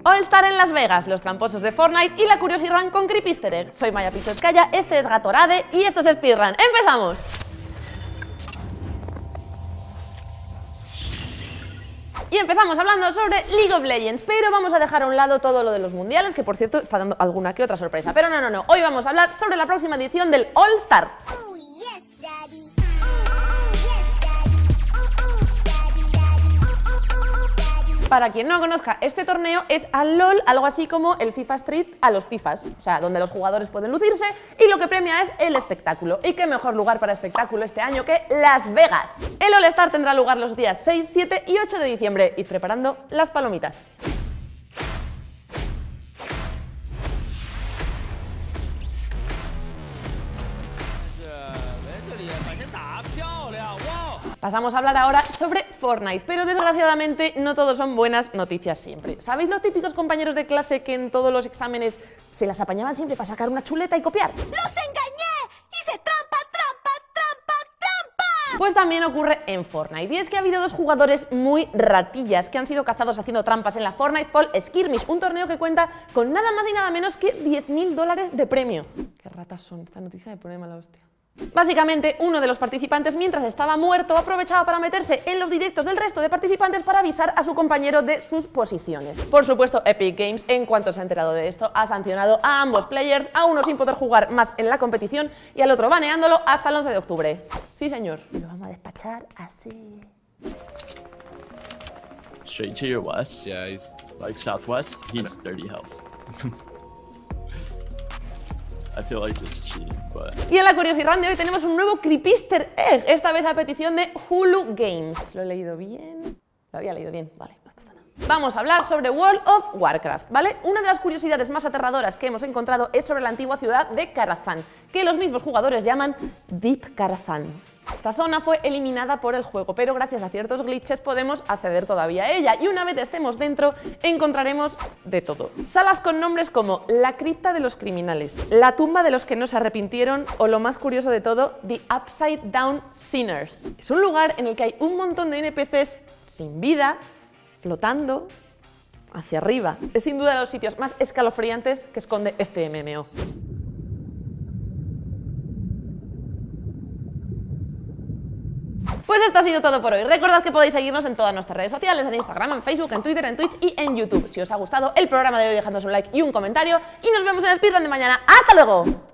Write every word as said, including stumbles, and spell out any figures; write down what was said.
All Star en Las Vegas, los tramposos de Fortnite y la Curiosity Run con Creepy Easter Egg. Soy Maya Pisoscaya, este es Gatorade y esto es Speedrun. ¡Empezamos! Y empezamos hablando sobre League of Legends, pero vamos a dejar a un lado todo lo de los mundiales, que por cierto está dando alguna que otra sorpresa. Pero no, no, no, hoy vamos a hablar sobre la próxima edición del All Star. Oh, yes, Daddy. Para quien no conozca, este torneo es al LOL, algo así como el FIFA Street a los FIFAs, o sea, donde los jugadores pueden lucirse y lo que premia es el espectáculo. ¿Y qué mejor lugar para espectáculo este año que Las Vegas? El All Star tendrá lugar los días seis, siete y ocho de diciembre. Id preparando las palomitas. Pasamos a hablar ahora sobre Fortnite, pero desgraciadamente no todo son buenas noticias siempre. ¿Sabéis los típicos compañeros de clase que en todos los exámenes se las apañaban siempre para sacar una chuleta y copiar? ¡Los engañé! ¡Hice trampa, trampa, trampa, trampa! Pues también ocurre en Fortnite, y es que ha habido dos jugadores muy ratillas que han sido cazados haciendo trampas en la Fortnite Fall Skirmish, un torneo que cuenta con nada más y nada menos que diez mil dólares de premio. ¡Qué ratas son! Esta noticia me pone mala hostia. Básicamente, uno de los participantes, mientras estaba muerto, aprovechaba para meterse en los directos del resto de participantes para avisar a su compañero de sus posiciones. Por supuesto, Epic Games, en cuanto se ha enterado de esto, ha sancionado a ambos players, a uno sin poder jugar más en la competición y al otro baneándolo hasta el once de octubre. Sí, señor. Y lo vamos a despachar así. Straight to your west. Yeah, he's Like southwest. He's thirty health. I feel like this is cheating, but... Y en la Curiosity Run de hoy tenemos un nuevo Creepy Easter Egg, esta vez a petición de Hulu Games. ¿Lo he leído bien? Lo había leído bien, vale, no pasa nada. Vamos a hablar sobre World of Warcraft, ¿vale? Una de las curiosidades más aterradoras que hemos encontrado es sobre la antigua ciudad de Karazhan, que los mismos jugadores llaman Deep Karazhan. Esta zona fue eliminada por el juego, pero gracias a ciertos glitches podemos acceder todavía a ella, y una vez estemos dentro encontraremos de todo. Salas con nombres como la cripta de los criminales, la tumba de los que no se arrepintieron o, lo más curioso de todo, The Upside Down Sinners. Es un lugar en el que hay un montón de N P Cs sin vida, flotando hacia arriba. Es sin duda de los sitios más escalofriantes que esconde este M M O. Pues esto ha sido todo por hoy. Recordad que podéis seguirnos en todas nuestras redes sociales, en Instagram, en Facebook, en Twitter, en Twitch y en YouTube. Si os ha gustado el programa de hoy, dejadnos un like y un comentario y nos vemos en el Speedrun de mañana. ¡Hasta luego!